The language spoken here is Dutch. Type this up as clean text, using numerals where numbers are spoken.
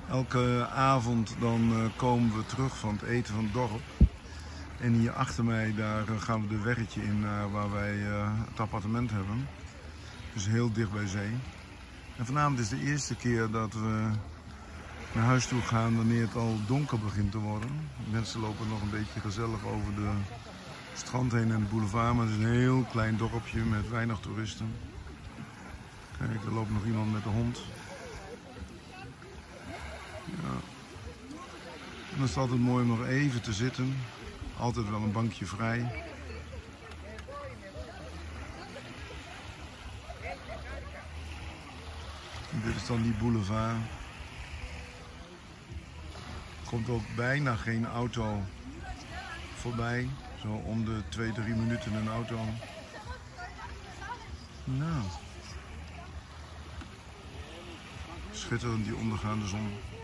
Elke avond dan komen we terug van het eten van het dorp. En hier achter mij daar gaan we de weggetje in naar waar wij het appartement hebben. Dus heel dicht bij zee. En vanavond is de eerste keer dat we naar huis toe gaan wanneer het al donker begint te worden. Mensen lopen nog een beetje gezellig over de strand heen en de boulevard. Maar het is een heel klein dorpje met weinig toeristen. Kijk, er loopt nog iemand met de hond. Ja. En dan is het altijd mooi om nog even te zitten. Altijd wel een bankje vrij. En dit is dan die boulevard. Er komt ook bijna geen auto voorbij. Zo om de 2-3 minuten een auto. Nou. Schitterend die ondergaande zon.